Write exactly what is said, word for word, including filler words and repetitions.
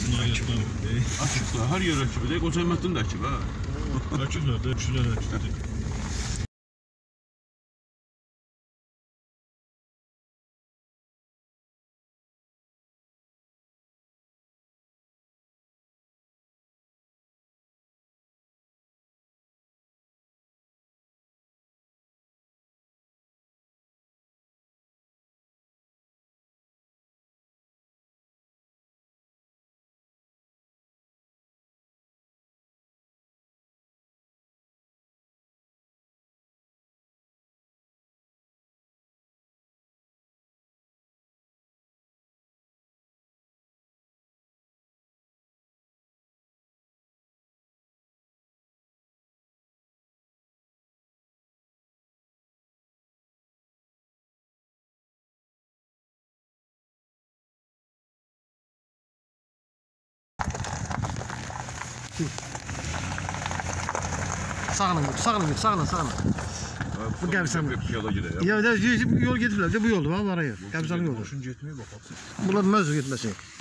Açıqdır, hər yer rəkibidir. Qoçayməddin də rəkibi, hə? Rəkiblər də, üçülər rəkibdir. Sağına git, sağına git, sağına, sağına. Bu Qəbirstanlı. Ya, yol getirlər, bu yoldur, var var ya. Qəbirstanlı yoldur. Maşın getməyə bax. Bunlar məzur getməsin.